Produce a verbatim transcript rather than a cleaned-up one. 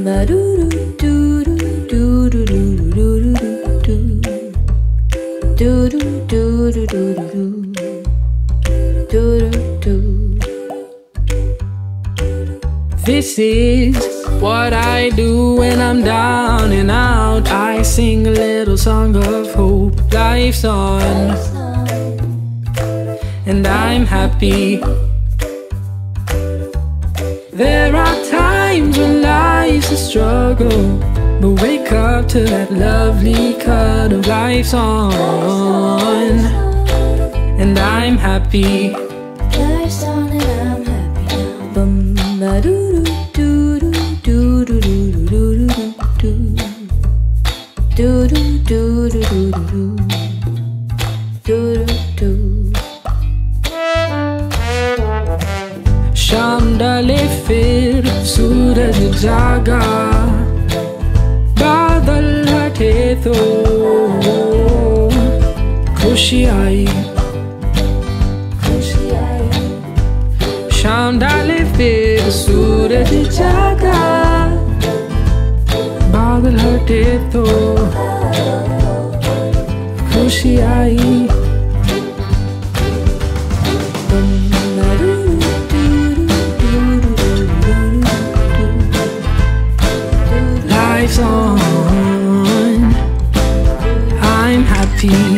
This is what I do when I'm down and out. I sing a little song of hope. Life's on, and I'm happy. There are times when life's a struggle, but wake up to that lovely cut of life's on, and I'm happy. Life's on and I'm happy. Bum ba doo doo doo doo doo doo doo doo doo doo doo doo doo doo doo. शाम डले फिर सूरज जागा, बादल हटे तो खुशी आई, खुशी आई। शाम डाले फिर सूरज जागा, बादल हटे तो खुशी आई। Life's on, I'm happy.